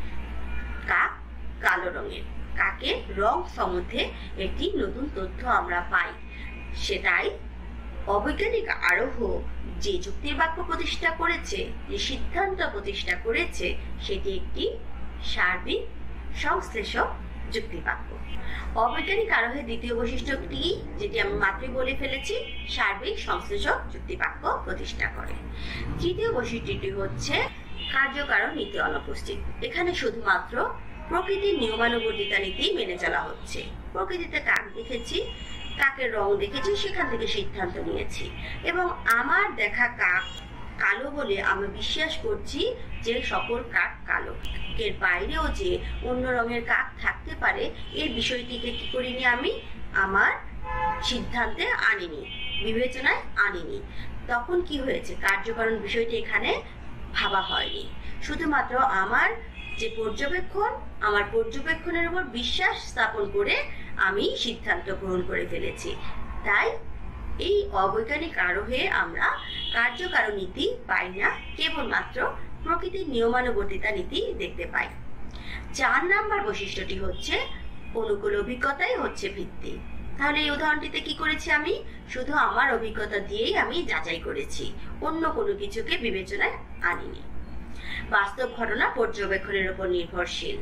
কাক কালো রঙের, কাকের রং সম্বন্ধে একটি নতুন তথ্য আমরা পাই। সেটাই অবৈজ্ঞানিক আরোহ যে যুক্তির বাক্য প্রতিষ্ঠা করেছে, যে সিদ্ধান্ত প্রতিষ্ঠা করেছে, সেটি একটি সার্বিক সংশ্লেষক যুক্তি বাক্য। অবৈজ্ঞানিক আরোহের দ্বিতীয় বৈশিষ্ট্যটি, যেটি আমি মাত্রই বলে ফেলেছি, সার্বিক সংশ্লেষক যুক্তি বাক্য প্রতিষ্ঠা করে। তৃতীয় বৈশিষ্ট্যটি হচ্ছে কার্যকারণ নীতি অনুপস্থিত। এখানে শুধুমাত্র প্রকৃতির নিয়মানুবর্তিতা নীতি মেনে চলা হচ্ছে। প্রকৃতিতে কাক দেখেছি, কাকের রং দেখেছি, সেখান থেকে সিদ্ধান্ত নিয়েছি, এবং আমার দেখা কাক কালো বলে আমি বিশ্বাস করছি যে সকল কাক কালো। এর বাইরেও যে অন্য রঙের কাক থাকতে পারে, এই বিষয়টিকে কি করিনি আমি আমার সিদ্ধান্তে আনিনি, বিবেচনায় আনিনি। তখন কি হয়েছে, কার্যকারণ বিষয়টি এখানে ভাবা হয়নি। শুধুমাত্র আমার যে পর্যবেক্ষণ, আমার পর্যবেক্ষণের উপর বিশ্বাস স্থাপন করে আমি সিদ্ধান্ত গ্রহণ করে ফেলেছি। তাই এই অবৈজ্ঞানিক আরোহে আমরা কার্যকারণ নীতি পাই না, কেবলমাত্র প্রকৃতির নিয়মানুবর্তিতা নীতি দেখতে পাই। চার নাম্বার বৈশিষ্ট্যটি হচ্ছে অনুকূল অভিজ্ঞতাই হচ্ছে ভিত্তি। তাহলে এই উদাহরণটিতে কি করেছি, আমি শুধু আমার অভিজ্ঞতা দিয়েই আমি যাচাই করেছি, অন্য কোনো কিছুকে বিবেচনায় আনিনি। বাস্তব ঘটনা পর্যবেক্ষণের উপর নির্ভরশীল।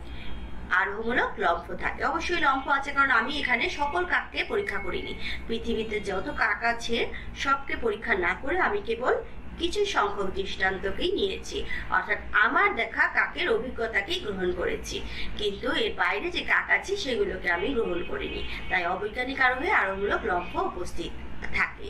আরোহমূলক লম্ফ থাকে, অবশ্যই লম্ফ আছে, কারণ আমি এখানে সকল কাককে পরীক্ষা করিনি। পৃথিবীতে যত কাক আছে সবকে পরীক্ষা না করে আমি কেবল কিছু সংখ্যক দৃষ্টান্তকেই নিয়েছি, অর্থাৎ আমার দেখা কাকের অভিজ্ঞতাকেই গ্রহণ করেছি, কিন্তু এর বাইরে যে কাক আছে সেগুলোকে আমি গ্রহণ করিনি। তাই অবৈজ্ঞানিক আরোহে আরোহমূলক লম্ফ উপস্থিত থাকে।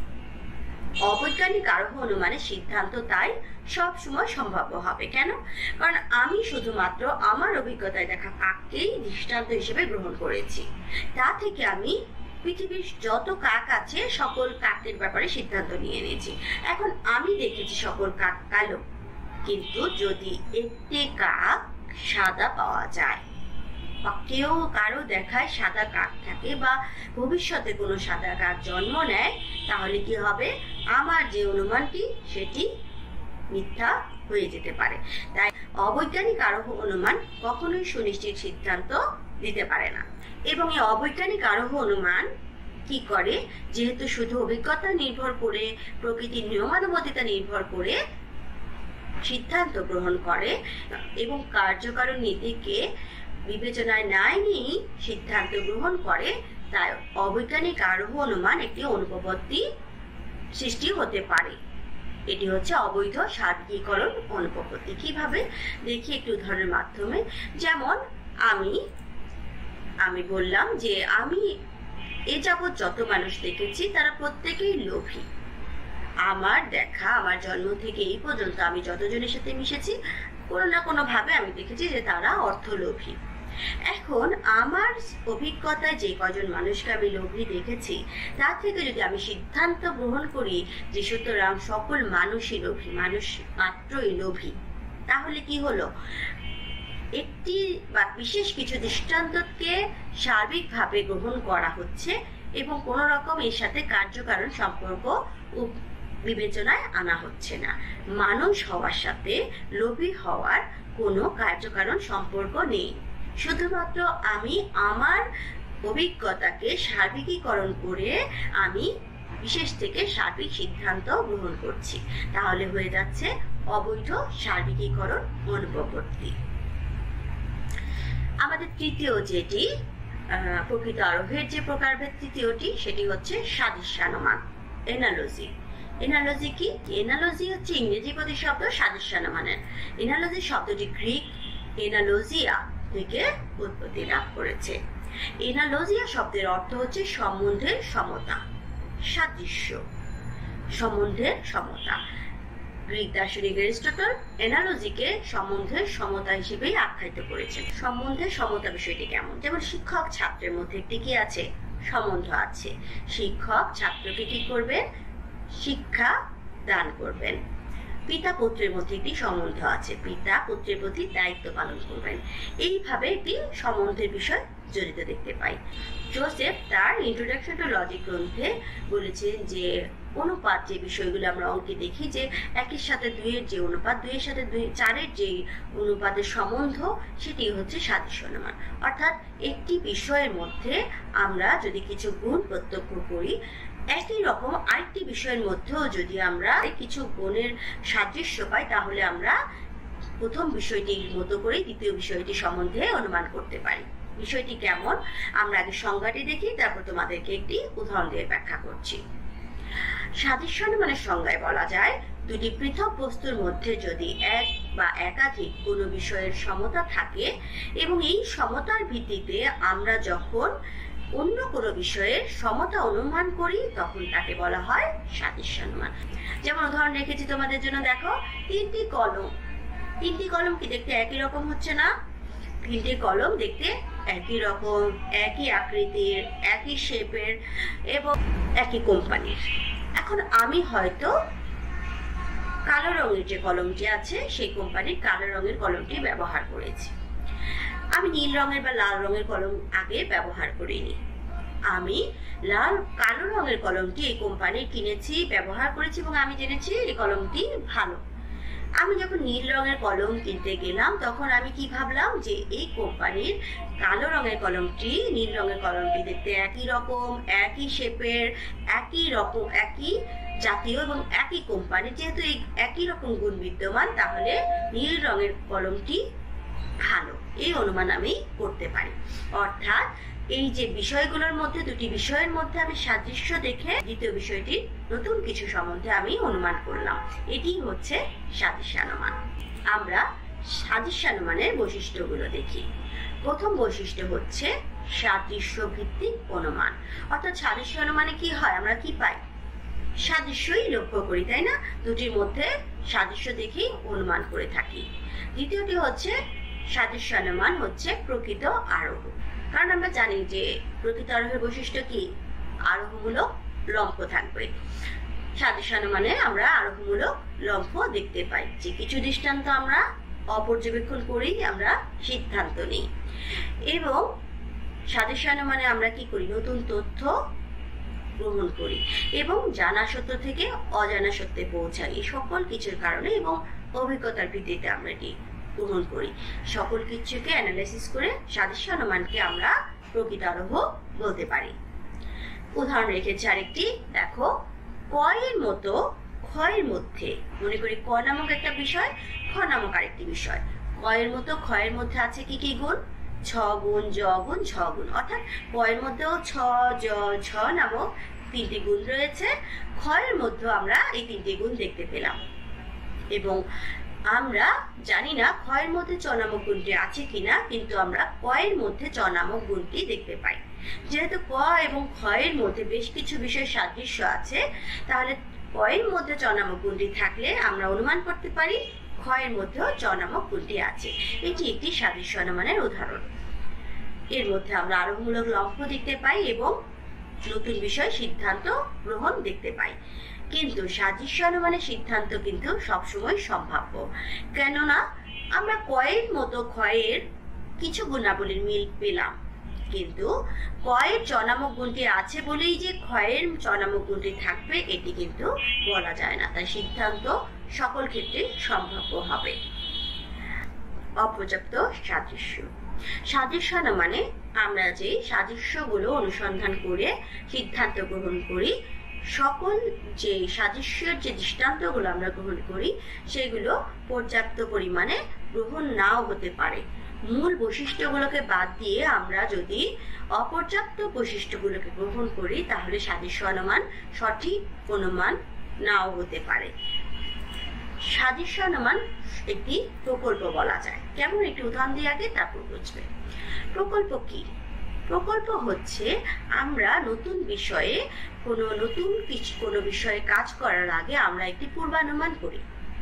অবৈজ্ঞানিক আরোহ অনুমানের সিদ্ধান্ত তাই সব সময় সম্ভাব্য হবে। কেন? কারণ আমি শুধুমাত্র আমার অভিজ্ঞতায় দেখা কাককেই দৃষ্টান্ত হিসেবে গ্রহণ করেছি। তা থেকে আমি পৃথিবীর যত কাক আছে সকল কাকের ব্যাপারে সিদ্ধান্ত নিয়ে নিয়েছি। এখন আমি দেখেছি সকল কাক কালো, কিন্তু যদি একটি কাক সাদা পাওয়া যায়, বা কেউ কারো দেখায় সাদা কাক থাকে, বা ভবিষ্যতে কোনো সাদা কাক জন্ম নেয়, তাহলে কি হবে, আমার যে অনুমানটি সেটি মিথ্যা হয়ে যেতে পারে। তাই অবৈজ্ঞানিক আরোহ অনুমান কখনোই সুনিশ্চিত সিদ্ধান্ত দিতে পারে না। এবং এই অবৈজ্ঞানিক আরোহ অনুমান কি করে, যেহেতু শুধু অভিজ্ঞতা নির্ভর করে, প্রকৃতির নিয়মানুবর্তিতা নির্ভর করে সিদ্ধান্ত গ্রহণ করে এবং কার্যকারণ নীতিকে বিবেচনায় নাই নিয়ে সিদ্ধান্ত গ্রহণ করে, তাই অবৈজ্ঞানিক আরোহ অনুমান একটি অনুপপত্তি সৃষ্টি হতে পারে। এটি হচ্ছে অবৈধ সার্বিকীকরণ অনুপপত্তি। কিভাবে দেখি একটি উদাহরণের মাধ্যমে। যেমন আমি আমি বললাম যে আমি এ যাবৎ যত মানুষ দেখেছি তারা প্রত্যেকেই লোভী। আমার দেখা, আমার জন্ম থেকে এই পর্যন্ত আমি যতজনের সাথে মিশেছি, কোনো না কোনো ভাবে আমি দেখেছি যে তারা অর্থলোভী। এখন আমার অভিজ্ঞতায় যে কজন মানুষকে আমি লোভী দেখেছি, তার থেকে যদি আমি সিদ্ধান্ত গ্রহণ করি যে সুতরাং সকল মানুষই লোভী, মানুষ মাত্রই লোভী, তাহলে কি হলো, একটি বা বিশেষ কিছু দৃষ্টান্তকে সার্বিকভাবে গ্রহণ করা হচ্ছে এবং কোন রকম এর সাথে কার্যকারণ সম্পর্ক বিবেচনায় আনা হচ্ছে না। মানুষ হওয়ার সাথে লোভী হওয়ার কোনো কার্যকারণ সম্পর্ক নেই। শুধুমাত্র আমি আমার অভিজ্ঞতাকে সার্বিকীকরণ করে আমি বিশেষ থেকে সার্বিক সিদ্ধান্ত গ্রহণ করছি। তাহলে হয়ে যাচ্ছে অবৈধ সার্বিকীকরণ অনুপপত্তি। আমাদের তৃতীয় যেটি প্রকৃত আরোহের যে প্রকারভেদ, তৃতীয়টি সেটি হচ্ছে সাদৃশ্যানুমান, এনালজি। এনালজি কি? এনালজি হচ্ছে ইংরেজি প্রতিশব্দ সাদৃশ্যানুমানের। এনালজি শব্দটি গ্রিক এনালোজিয়া থেকে উৎপত্তি লাভ করেছে। এনালোজিয়া শব্দের অর্থ হচ্ছে সম্বন্ধের সমতা, সাদৃশ্য, সম্বন্ধের সমতা। গ্রিক দার্শনিক অ্যারিস্টটল অ্যানালজিকে সম্বন্ধের সমতা হিসেবেই আখ্যায়িত করেছেন। সম্বন্ধের সমতা বিষয়টি কেমন? যেমন শিক্ষক ছাত্রের মধ্যে একটি কি আছে? সম্বন্ধ আছে। শিক্ষক ছাত্রকে কি করবেন? শিক্ষা দান করবেন। পিতা পুত্রের মধ্যে একটি সম্বন্ধ আছে, পিতা পুত্রের প্রতি দায়িত্ব পালন করবেন। এইভাবে একটি সম্বন্ধের বিষয় জড়িত দেখতে পাই। জোসেফ তার ইন্ট্রোডাকশন টু লজিক গ্রন্থে বলেছেন যে অনুপাত যে বিষয়গুলো আমরা অঙ্কে দেখি, যে একের সাথে দুইয়ের যে অনুপাত, দুইয়ের সাথে দুই চারের যে অনুপাতের সম্বন্ধ, সেটি হচ্ছে সাদৃশ্য অনুমান। অর্থাৎ একটি বিষয়ের মধ্যে আমরা যদি কিছু গুণ প্রত্যক্ষ করি, একই রকম আরেকটি বিষয়ের মধ্যেও যদি আমরা কিছু গুণের সাদৃশ্য পাই, তাহলে আমরা প্রথম বিষয়টির মতো করে দ্বিতীয় বিষয়টি সম্বন্ধে অনুমান করতে পারি। বিষয়টি কেমন? আমরা আগে সংজ্ঞাটি দেখি, তারপর তোমাদেরকে একটি উদাহরণ দিয়ে ব্যাখ্যা করছি। সাদৃশ্য অনুমানের সংজ্ঞায় বলা যায়, দুটি পৃথক বস্তুর মধ্যে যদি এক বা একাধিক কোনো বিষয়ের সমতা থাকে এবং এই সমতার ভিত্তিতে আমরা যখন অন্য কোনো বিষয়ের সমতা অনুমান করি, তখন তাকে বলা হয় সাদৃশ্য অনুমান। যেমন উদাহরণ রেখেছি তোমাদের জন্য, দেখো তিনটি কলম। তিনটি কলম কি দেখতে একই রকম হচ্ছে না? তিনটি কলম দেখতে একই রকম, একই আকৃতির, একই শেপের এবং একই কোম্পানির। এখন আমি হয়তো কালো রঙের যে কলমটি আছে সেই কোম্পানির কালো রঙের কলমটি ব্যবহার করেছি, আমি নীল রঙের বা লাল রঙের কলম আগে ব্যবহার করিনি। আমি লাল কালো রঙের কলমটি এই কোম্পানির কিনেছি, ব্যবহার করেছি এবং আমি জেনেছি এই কলমটি ভালো। আমি যখন নীল রঙের কলম কিনতে গেলাম, তখন আমি কি ভাবলাম যে এই কোম্পানির কালো রঙের কলমটি নীল রঙের কলমটি দেখতে একই রকম, একই শেপের, একই রকম, একই জাতীয় এবং একই কোম্পানি, যেহেতু এই একই রকম গুণ বিদ্যমান, তাহলে নীল রঙের কলমটি ভালো, এই অনুমান আমি করতে পারি। অর্থাৎ এই যে বিষয়গুলোর মধ্যে, দুটি বিষয়ের মধ্যে আমি সাদৃশ্য দেখে দ্বিতীয় বিষয়টি নতুন কিছু সম্বন্ধে আমি অনুমান করলাম, এটি হচ্ছে সাদৃশ্যানুমান। আমরা সাদৃশ্যানুমানের বৈশিষ্ট্যগুলো দেখি। প্রথম বৈশিষ্ট্য হচ্ছে সাদৃশ্য ভিত্তিক অনুমান। অর্থাৎ সাদৃশ্য অনুমানে কি হয়? আমরা কি পাই? সাদৃশ্যই লক্ষ্য করি, তাই না? দুটির মধ্যে সাদৃশ্য দেখি অনুমান করে থাকি। দ্বিতীয়টি হচ্ছে সাদৃশ্য অনুমান হচ্ছে প্রকৃত আরোহ। কারণ আমরা জানি যে প্রকৃত আরোহের বৈশিষ্ট্য কি? আরোহমূলক লম্ফ থাকবে। সাদৃশ্য অনুমানে আমরা আরোহমূলক লম্ফ দেখতে পাই, যে কিছু দৃষ্টান্ত আমরা অপর্যবেক্ষণ করি, আমরা সিদ্ধান্ত নিই। এবং সাদৃশ্য অনুমানে আমরা কি করি? নতুন তথ্য গ্রহণ করি এবং জানা সত্য থেকে অজানা সত্যে পৌঁছাই। এই সকল কিছুর কারণে এবং অভিজ্ঞতার ভিত্তিতে আমরা এটি গ্রহণ করি। সকল কিছুকে অ্যানালাইসিস করে সাদৃশ্য অনুমানকে আমরা প্রকৃত আরোহ বলতে পারি। উদাহরণ রেখেছি আরেকটি, দেখো কয়ের মতো ক্ষয়ের মধ্যে, মনে করি ক নামক একটা বিষয়, খ নামক আরেকটি বিষয়। কয়ের মতো ক্ষয়ের মধ্যে আছে কি কি গুণ? ছ গুণ, জ গুণ, ঝ গুণ। অর্থাৎ কয়ের মধ্যেও ছ, জ, ঝ নামক তিনটি গুণ রয়েছে, ক্ষয়ের মধ্যে আমরা এই তিনটি গুণ দেখতে পেলাম। এবং আমরা জানি না ক্ষয়ের মধ্যে চ নামক গুণটি আছে কিনা, কিন্তু আমরা কয়ের মধ্যে চ নামক গুণটি দেখতে পাই। যেহেতু ক এবং ক্ষয়ের মধ্যে বেশ কিছু বিষয় সাদৃশ্য আছে, তাহলে কয়ের মধ্যে চ নামক গুণটি থাকলে আমরা অনুমান করতে পারি ক্ষয়ের মধ্যেও চ নামক গুণটি আছে। এটি একটি সাদৃশ্য অনুমানের উদাহরণ। এর মধ্যে আমরা আরোহমূলক লম্ফ দেখতে পাই এবং নতুন বিষয় সিদ্ধান্ত গ্রহণ দেখতে পাই। কিন্তু সাদৃশ্য অনুমানের সিদ্ধান্ত কিন্তু সবসময় সম্ভাব্য, কেননা আমরা কয়ের মতো ক্ষয়ের কিছু গুণাবলীর মিল পেলাম, কিন্তু কয়ের চ নামক গুণটি আছে বলেই যে ক্ষয়ের চ নামক গুণটি থাকবে এটি কিন্তু বলা যায় না। তাই সিদ্ধান্ত সকল ক্ষেত্রে সম্ভাব্য হবে। অপর্যাপ্ত সাদৃশ্য। সাদৃশ্য অনুমানে আমরা যে সাদৃশ্যগুলো অনুসন্ধান করে সিদ্ধান্ত গ্রহণ করি, সকল যে সাদৃশ্যের যে দৃষ্টান্তগুলো আমরা গ্রহণ করি সেগুলো পর্যাপ্ত পরিমাণে গ্রহণ নাও হতে পারে। মূল বৈশিষ্ট্যগুলোকে বাদ দিয়ে আমরা যদি অপর্যাপ্ত বৈশিষ্ট্যগুলোকে গ্রহণ করি, তাহলে সাদৃশ্য অনুমান সঠিক অনুমান নাও হতে পারে। সাদৃশ্য অনুমান একটি প্রকল্প বলা যায়। কেমন? একটি উদাহরণ দিয়ে আগে তারপর বুঝবে। প্রকল্প কি? প্রকল্প হচ্ছে আমরা নতুন বিষয়ে কোনো নতুন কিছু কোনো বিষয়ে কাজ করার আগে আমরা একটি পূর্বানুমান করি।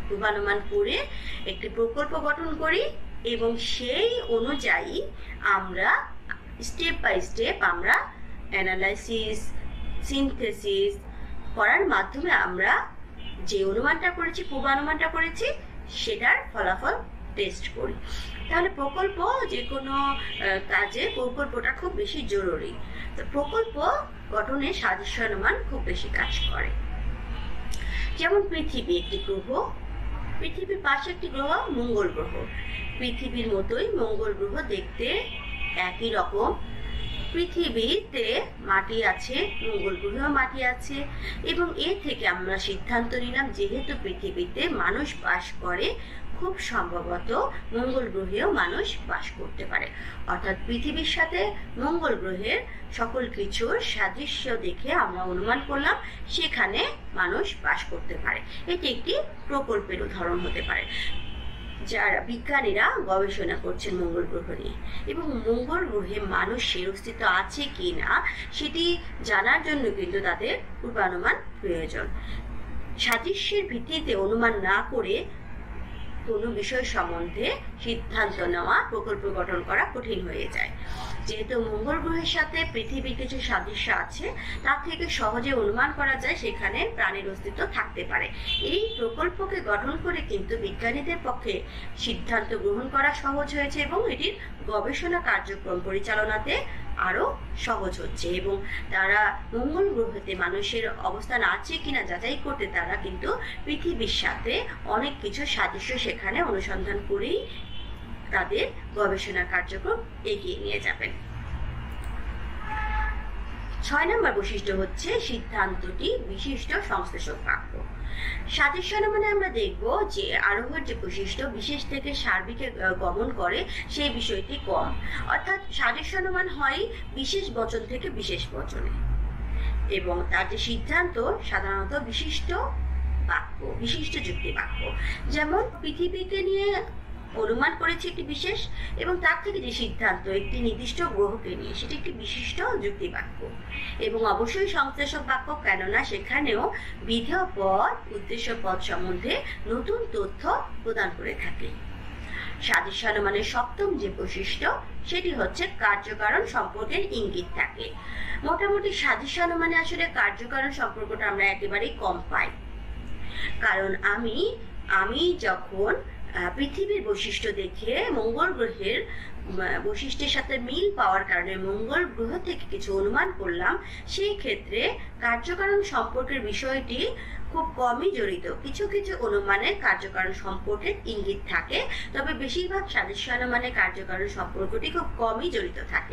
পূর্বানুমান করে একটি প্রকল্প গঠন করি এবং সেই অনুযায়ী আমরা স্টেপ বাই স্টেপ আমরা অ্যানালাইসিস সিনথেসিস করার মাধ্যমে আমরা যে অনুমানটা করেছি পূর্বানুমানটা করেছি সেটার ফলাফল টেস্ট করি। তাহলে প্রকল্প যে কোনো কাজে প্রকল্পটা খুব বেশি জরুরি। তো প্রকল্প গঠনে সাদৃশ্য অনুমান খুব বেশি কাজ করে। যেমন পৃথিবী একটি গ্রহ, পৃথিবীর পাশে একটি গ্রহ মঙ্গল গ্রহ। পৃথিবীর মতোই মঙ্গল গ্রহ দেখতে একই রকম। পৃথিবীতে মাটি আছে, মঙ্গল গ্রহেও মাটি আছে, এবং এর থেকে আমরা সিদ্ধান্ত নিলাম যেহেতু পৃথিবীতে মানুষ বাস করে, খুব সম্ভবত মঙ্গল গ্রহেও মানুষ বাস করতে পারে। অর্থাৎ পৃথিবীর সাথে মঙ্গল গ্রহের সকল কিছুর সাদৃশ্য দেখে আমরা অনুমান করলাম সেখানে মানুষ বাস করতে পারে। এটি একটি প্রকল্পের উদাহরণ হতে পারে। যারা বিজ্ঞানীরা গবেষণা করছেন মঙ্গল গ্রহ নিয়ে, এবং মঙ্গল গ্রহে মানুষের অস্তিত্ব আছে কি না সেটি জানার জন্য কিন্তু তাদের পূর্বানুমান প্রয়োজন। সাদৃশ্যের ভিত্তিতে অনুমান না করে কোনো বিষয় সম্বন্ধে সিদ্ধান্ত নেওয়া, প্রকল্প গঠন করা কঠিন হয়ে যায়। যেহেতু মঙ্গল গ্রহের সাথে পৃথিবীর কিছু সাদৃশ্য আছে, তার থেকে সহজে অনুমান করা যায় সেখানে প্রাণীর অস্তিত্ব থাকতে পারে। এই প্রকল্পকে গঠন করে কিন্তু বিজ্ঞানীদের পক্ষে সিদ্ধান্ত গ্রহণ করা সহজ হয়েছে এবং এটির গবেষণা কার্যক্রম পরিচালনাতে আরো সহজ হচ্ছে, এবং তারা মঙ্গল গ্রহতে মানুষের অবস্থান আছে কিনা যাচাই করতে তারা কিন্তু পৃথিবীর সাথে অনেক কিছু সাদৃশ্য সেখানে অনুসন্ধান করেই তাদের গবেষণা কার্যক্রম এগিয়ে নিয়ে যাবেন। ছয় নম্বর বৈশিষ্ট্য হচ্ছে সিদ্ধান্তটি বিশিষ্ট সংশ্লেষক বাক্য। সাদৃশ্য অনুমানে আমরা দেখব যে আরোহর যে বৈশিষ্ট্য বিশেষ থেকে সার্বিকে গমন করে সেই বিষয়টি কম, অর্থাৎ সাদৃশ্য অনুমান হয় বিশেষ বচন থেকে বিশেষ বচনে, এবং তার যে সিদ্ধান্ত সাধারণত বিশিষ্ট বাক্য, বিশিষ্ট যুক্তি বাক্য। যেমন পৃথিবীকে নিয়ে অনুমান করেছে একটি বিশেষ, এবং তার থেকে যে সিদ্ধান্ত একটি নির্দিষ্ট গ্রহকে নিয়ে সেটি একটি বিশিষ্ট যুক্তি বাক্য, এবং অবশ্যই সংশ্লেষক বাক্য, কেননা সেখানেও বিধেয় পদ উদ্দেশ্য পদ সম্বন্ধে নতুন তথ্য প্রদান করে থাকে। সাদৃশ্য অনুমানের সপ্তম যে বৈশিষ্ট্য সেটি হচ্ছে কার্যকারণ সম্পর্কের ইঙ্গিত থাকে। মোটামুটি সাদৃশ্য অনুমানে আসলে কার্যকারণ সম্পর্কটা আমরা একেবারেই কম পাই, কারণ আমি আমি যখন পৃথিবীর বৈশিষ্ট্য দেখে মঙ্গল গ্রহের বৈশিষ্ট্যের সাথে মিল পাওয়ার কারণে মঙ্গল গ্রহ থেকে কিছু অনুমান করলাম, সেই ক্ষেত্রে কার্যকারণ সম্পর্কের বিষয়টি খুব কমই জড়িত। কিছু কিছু অনুমানে কার্যকারণ সম্পর্কের ইঙ্গিত থাকে, তবে বেশিরভাগ সাদৃশ্য অনুমানে কার্যকারণ সম্পর্কটি খুব কমই জড়িত থাকে।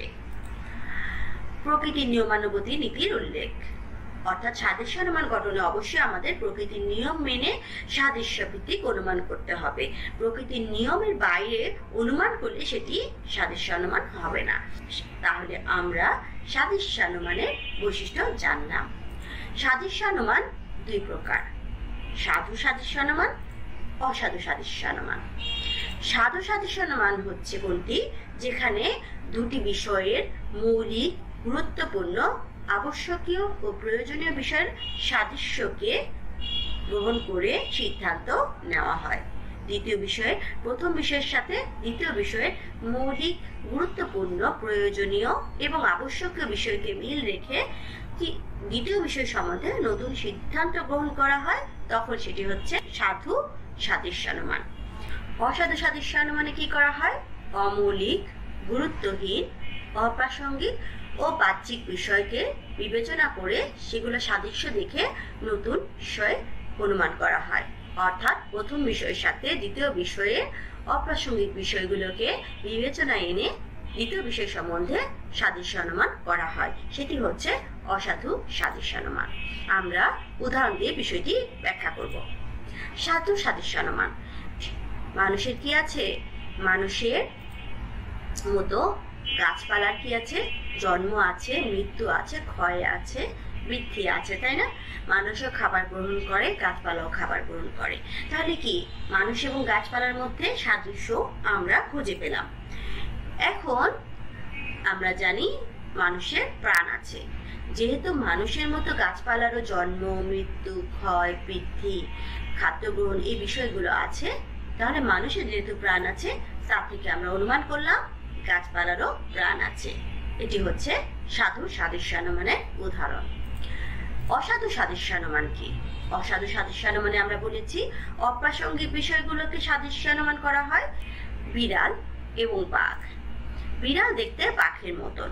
প্রকৃতির নিয়মানুবর্তী নীতির উল্লেখ, অর্থাৎ সাদৃশ্য অনুমান গঠনে অবশ্যই আমাদের প্রকৃতির নিয়ম মেনে সাদৃশ্য ভিত্তিক অনুমান করতে হবে। প্রকৃতির নিয়মের বাইরে অনুমান করলে সেটি সাদৃশ্য অনুমান হবে না। তাহলে আমরা সাদৃশ্য অনুমানের বৈশিষ্ট্য জানলাম। সাদৃশ্য অনুমান দুই প্রকার, সাধু সাদৃশ্য অনুমান, অসাধু সাদৃশ্য অনুমান। সাধু সাদৃশ্য অনুমান হচ্ছে কোনটি, যেখানে দুটি বিষয়ের মৌলিক, গুরুত্বপূর্ণ, আবশ্যকীয় ও প্রয়োজনীয় বিষয়ের সাদৃশ্যকে গ্রহণ করে সিদ্ধান্ত নেওয়া হয়। দ্বিতীয় বিষয়ে প্রথম বিষয়ের সাথে দ্বিতীয় বিষয়ের মৌলিক, গুরুত্বপূর্ণ, প্রয়োজনীয় এবং আবশ্যকীয় বিষয়কে মিল রেখে দ্বিতীয় বিষয় সম্বন্ধে নতুন সিদ্ধান্ত গ্রহণ করা হয়, তখন সেটি হচ্ছে সাধু সাদৃশ্য অনুমান। অসাধু সাদৃশ্য অনুমানে কি করা হয়, অমৌলিক, গুরুত্বহীন, অপ্রাসঙ্গিক ও বাহ্যিক বিষয়কে বিবেচনা করে সেগুলো সাদৃশ্য দেখে নতুন বিষয় অনুমান করা হয়। অর্থাৎ প্রথম বিষয়ের সাথে দ্বিতীয় বিষয়ে অপ্রাসঙ্গিক বিষয়গুলোকে বিবেচনায় এনে দ্বিতীয় বিষয় সম্বন্ধে সাদৃশ্য অনুমান করা হয়, সেটি হচ্ছে অসাধু সাদৃশ্য অনুমান। আমরা উদাহরণ দিয়ে বিষয়টি ব্যাখ্যা করব। সাধু সাদৃশ্য অনুমান, মানুষের কি আছে, মানুষের মতো গাছপালার কি আছে, জন্ম আছে, মৃত্যু আছে, ক্ষয় আছে, বৃদ্ধি আছে, তাই না? মানুষও খাবার গ্রহণ করে, গাছপালাও খাবার গ্রহণ করে। তাহলে কি মানুষ এবং গাছপালার মধ্যে সাদৃশ্য আমরা খুঁজে পেলাম। এখন আমরা জানি মানুষের প্রাণ আছে, যেহেতু মানুষের মতো গাছপালারও জন্ম, মৃত্যু, ক্ষয়, বৃদ্ধি, খাদ্য গ্রহণ এই বিষয়গুলো আছে, তাহলে মানুষের যেহেতু প্রাণ আছে তা থেকে আমরা অনুমান করলাম গাছপালারও প্রাণ আছে। এটি হচ্ছে সাধু সাদৃশ্যানুমানের উদাহরণ। অসাধু সাদৃশ্যানুমান কি? অসাধু সাদৃশ্যানুমানে আমরা বলেছি অপ্রাসঙ্গিক বিষয়গুলোকে সাদৃশ্যানুমান করা হয়। বিড়াল এবং বাঘ। বিড়াল দেখতে বাঘের মতন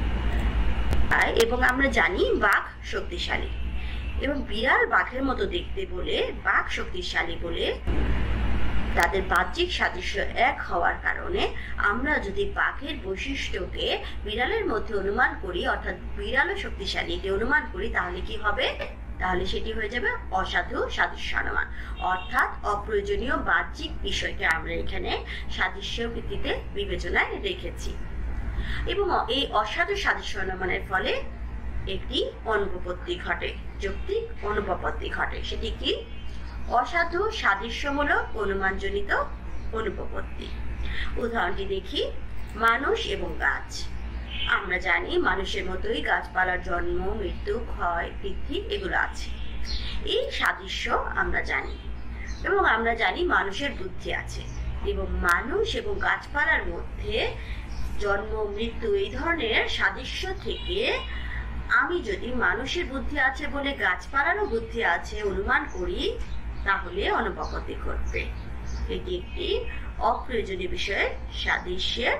এবং আমরা জানি বাঘ শক্তিশালী, এবং বিড়াল বাঘের মতো দেখতে বলে বাঘ শক্তিশালী বলে তাদের বাহ্যিক সাদৃশ্য এক হওয়ার কারণে আমরা যদি বাঘের বৈশিষ্ট্যকে বিড়ালের মধ্যে অনুমান করি, অর্থাৎ বিড়ালও শক্তিশালী এটি অনুমান করি, তাহলে কি হবে? তাহলে সেটি হয়ে যাবে অসাধু সাদৃশ্যানুমান, অর্থাৎ অপ্রয়োজনীয় বাহ্যিক বিষয়কে আমরা এখানে সাদৃশ্য ভিত্তিতে বিবেচনায় রেখেছি। এবং এই অসাধু সাদৃশ্যানুমানের ফলে একটি অনুপপত্তি ঘটে, যৌক্তিক অনুপপত্তি ঘটে। সেটি কি? অসাধু সাদৃশ্যমূলক অনুমানজনিত অনুপপত্তি। উদাহরণটি দেখি। মানুষ এবং গাছ। আমরা জানি মানুষের মতোই গাছপালার জন্ম, মৃত্যু, ক্ষয়, বৃদ্ধি এগুলো আছে। এই সাদৃশ্য আমরা জানি, এবং আমরা জানি মানুষের বুদ্ধি আছে, এবং মানুষ এবং গাছপালার মধ্যে জন্ম, মৃত্যু এই ধরনের সাদৃশ্য থেকে আমি যদি মানুষের বুদ্ধি আছে বলে গাছপালারও বুদ্ধি আছে অনুমান করি, তাহলে অনুপপত্তি ঘটবে। এটি একটি অপ্রয়োজনীয় বিষয়ে সাদৃশ্যের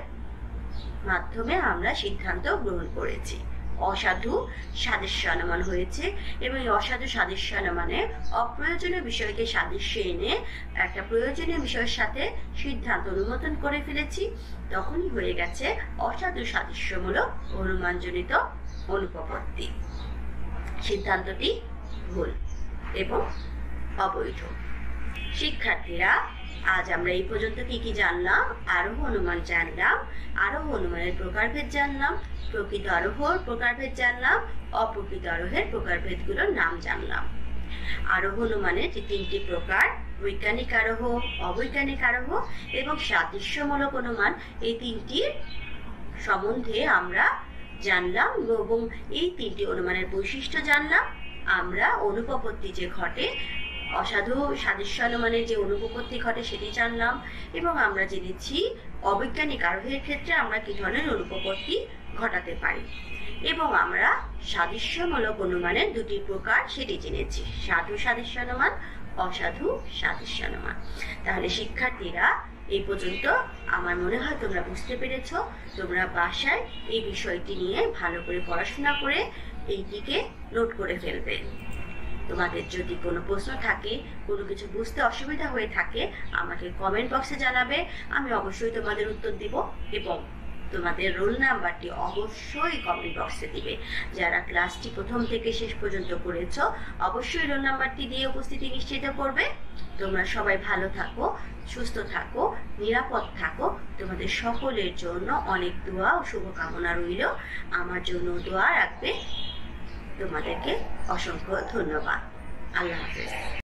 মাধ্যমে আমরা সিদ্ধান্ত গ্রহণ করেছি। অসাধু সাদৃশ্যানুমান হয়েছে, এবং এই অসাধু সাদৃশ্যানুমানে অপ্রয়োজনীয় বিষয়কে সাদৃশ্য এনে একটা প্রয়োজনীয় বিষয়ের সাথে সিদ্ধান্ত অনুমোদন করে ফেলেছি, তখনই হয়ে গেছে অসাধু সাদৃশ্যমূলক অনুমানজনিত অনুপপত্তি। সিদ্ধান্তটি ভুল এবং অবৈধ। শিক্ষার্থীরা, আজ আমরা এই পর্যন্ত কি কি জানলাম? আরোহ অনুমান জানলাম, আরোহ অনুমানের প্রকারভেদ জানলাম, প্রকৃত আরোহর প্রকারভেদ জানলাম, অপ্রকৃত আরোহের প্রকারভেদগুলোর নাম জানলাম। আরোহ অনুমানের যে তিনটি প্রকার, বৈজ্ঞানিক আরোহ, অবৈজ্ঞানিক আরোহ এবং সাদৃশ্যমূলক অনুমান, এই তিনটির সম্বন্ধে আমরা জানলাম, এবং এই তিনটি অনুমানের বৈশিষ্ট্য জানলাম। আমরা অনুপপত্তি যে ঘটে, অসাধু সাদৃশ্যানুমানের যে অনুপপত্তি ঘটে সেটি জানলাম, এবং আমরা জেনেছি অবৈজ্ঞানিক আরোহের ক্ষেত্রে আমরা কি ধরনের অনুপপত্তি ঘটাতে পারি, এবং আমরা সাদৃশ্যমূলক অনুমানের দুটি প্রকার সেটি জেনেছি, সাধু সাদৃশ্যানুমান, অসাধু সাদৃশ্যানুমান। তাহলে শিক্ষার্থীরা, এই পর্যন্ত আমার মনে হয় তোমরা বুঝতে পেরেছ। তোমরা বাসায় এই বিষয়টি নিয়ে ভালো করে পড়াশোনা করে এইটিকে নোট করে ফেলবে। তোমাদের যদি কোনো প্রশ্ন থাকে, কোনো কিছু বুঝতে অসুবিধা হয়ে থাকে, আমাকে কমেন্ট বক্সে জানাবে, আমি অবশ্যই তোমাদের উত্তর দিব, এবং তোমাদের রোল নাম্বারটি অবশ্যই কমেন্ট বক্সে দিবে। যারা ক্লাসটি প্রথম থেকে শেষ পর্যন্ত করেছ, অবশ্যই রোল নাম্বারটি দিয়ে উপস্থিতি নিশ্চিত করবে। তোমরা সবাই ভালো থাকো, সুস্থ থাকো, নিরাপদ থাকো। তোমাদের সকলের জন্য অনেক দোয়া ও শুভকামনা রইল। আমার জন্য দোয়া রাখবে। তোমাদেরকে অসংখ্য ধন্যবাদ। আল্লাহ হাফেজ।